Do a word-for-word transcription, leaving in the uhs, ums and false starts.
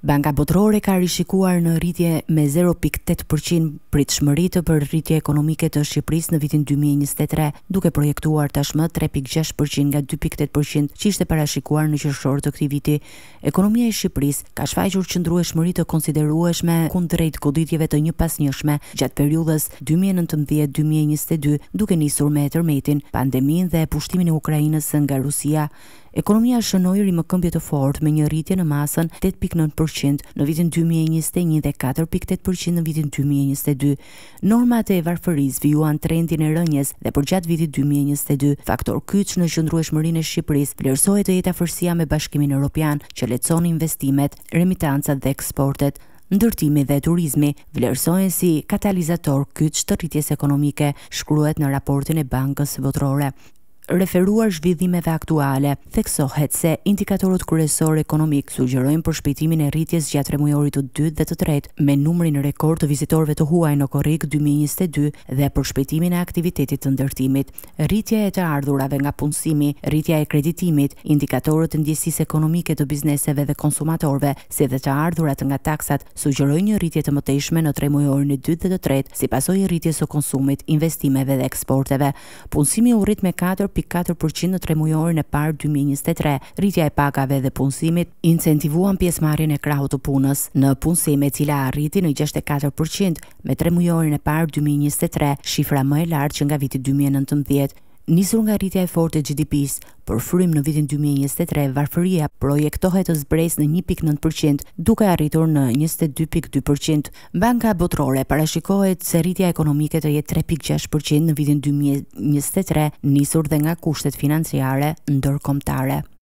Banka Botërore ka rishikuar në rritje me zero pikë tetë përqind pritshmëritë për rritje ekonomike të Shqipërisë në vitin dy mijë e njëzet e tre, duke projektuar tashmë tre pikë gjashtë përqind nga dy pikë tetë përqind që ishte parashikuar në qershor të këtij viti. Ekonomia e Shqipërisë ka shfaqur qëndrueshmëri të konsiderueshme kundrejt goditjeve të njëpasnjëshme gjatë periudhës dy mijë e nëntëmbëdhjetë dy mijë e njëzet e dy, duke nisur me tërmetin, pandeminë dhe pushtimin e Ukrainës nga Rusia. Ekonomia shënoi rimëkëmbje të fortë me një rritje në masën tetë pikë nëntë përqind në vitin dy mijë e njëzet e një dhe katër pikë tetë përqind në vitin dy mijë e njëzet e dy. Normat e varfërisë vijuan trendin e rënjes dhe përgjatë vitit dy mijë e njëzet e dy, faktor kyç në qëndrueshmërinë e Shqipërisë vlerësohet të jetë afërsia me Bashkimin Evropian, që lehtëson investimet, remitancat dhe eksportet. Ndërtimi dhe turizmi vlerësohen si katalizator kyç të rritjes ekonomike, shkruhet në raportin e Bankës Botërore. Referuar zhvillimeve aktuale, theksohet se indikatorët kryesor ekonomik sugjerojnë përshpejtimin e rritjes gjatë tremujorit të dytë dhe të tretë me numrin rekord të vizitorëve të huaj në korrik dy mijë e njëzet e dy dhe përshpejtimin e aktivitetit të ndërtimit. Rritja e të ardhurave nga punësimi, rritja e kreditimit, indikatorët e ndjesisë ekonomike të bizneseve dhe konsumatorëve, si dhe të ardhurat nga taksat sugjerojnë një rritje të mëtejshme në tremujorin e dytë dhe të tretë, si pasojë e rritjes së konsumit, investimeve dhe eksporteve. Punësimi u rrit me katër pikë katër përqind në tremujorin e parë dy mijë e njëzet e tre. Rritja e pagave dhe punësimit incentivuan pjesëmarrjen e krahut të punës në punësim, e cila arriti në gjashtëdhjetë e katër përqind me tremujorin e parë dy mijë e njëzet e tre, shifra më e lartë që nga viti dy mijë e nëntëmbëdhjetë. Nisur nga rritja e fortë e G D P-s, për frym në vitin dy mijë e njëzet e tre, varfëria projektohet të zbresë në një pikë nëntë përqind, duke arritur në njëzet e dy pikë dy përqind. Banka Botërore parashikohet se rritja ekonomike të jetë tre pikë gjashtë përqind në vitin dy mijë e njëzet e tre, nisur dhe nga kushtet financiare ndërkombëtare.